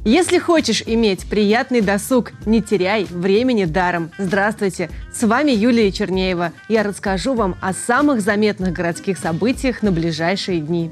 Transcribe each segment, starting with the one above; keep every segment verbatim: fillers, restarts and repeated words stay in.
Если хочешь иметь приятный досуг, не теряй времени даром. Здравствуйте, с вами Юлия Чернеева. Я расскажу вам о самых заметных городских событиях на ближайшие дни.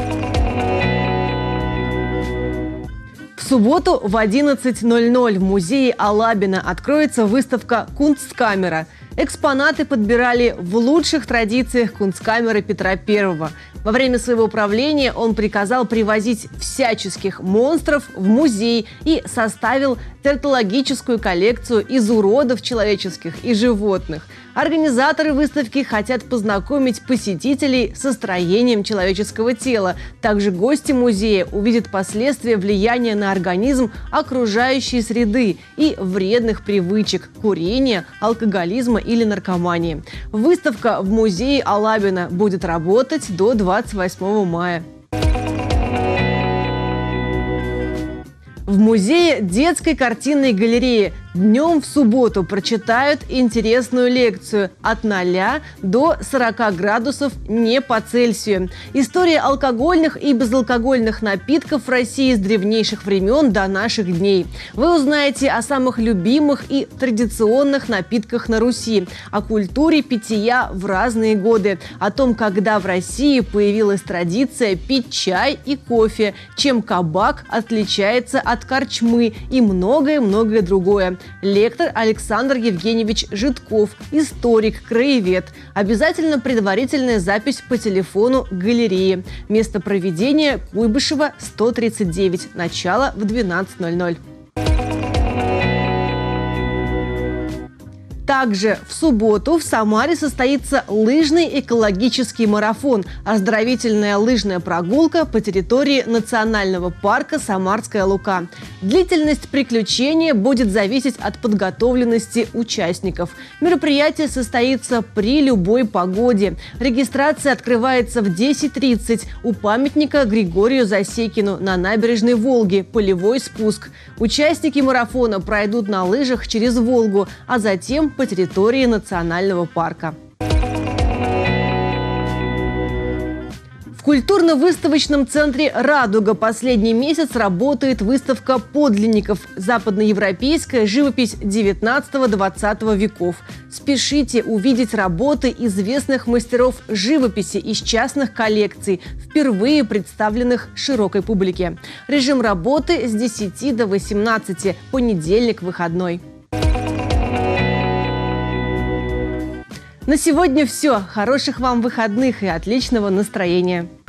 В субботу в одиннадцать ноль ноль в музее Алабина откроется выставка «Кунсткамера». Экспонаты подбирали в лучших традициях кунсткамеры Петра Первого. Во время своего правления он приказал привозить всяческих монстров в музей и составил тертологическую коллекцию из уродов человеческих и животных. Организаторы выставки хотят познакомить посетителей со строением человеческого тела. Также гости музея увидят последствия влияния на организм окружающей среды и вредных привычек – курения, алкоголизма или наркомании. Выставка в музее Алабина будет работать до двадцать восьмого мая. В музее детской картинной галереи днем в субботу прочитают интересную лекцию «От ноля до сорока градусов не по Цельсию». История алкогольных и безалкогольных напитков в России с древнейших времен до наших дней. Вы узнаете о самых любимых и традиционных напитках на Руси, о культуре питья в разные годы, о том, когда в России появилась традиция пить чай и кофе, чем кабак отличается от корчмы и многое-многое другое. Лектор Александр Евгеньевич Житков, историк, краевед. Обязательно предварительная запись по телефону галереи. Место проведения – Куйбышева, сто тридцать девять. Начало в двенадцать ноль ноль. Также в субботу в Самаре состоится лыжный экологический марафон – оздоровительная лыжная прогулка по территории национального парка «Самарская Лука». Длительность приключения будет зависеть от подготовленности участников. Мероприятие состоится при любой погоде. Регистрация открывается в десять тридцать у памятника Григорию Засекину на набережной Волги, полевой спуск. Участники марафона пройдут на лыжах через Волгу, а затем по территории национального парка. В культурно-выставочном центре «Радуга» последний месяц работает выставка подлинников «Западноевропейская живопись девятнадцатого-двадцатого веков». Спешите увидеть работы известных мастеров живописи из частных коллекций, впервые представленных широкой публике. Режим работы с десяти до восемнадцати, понедельник, выходной. На сегодня все. Хороших вам выходных и отличного настроения.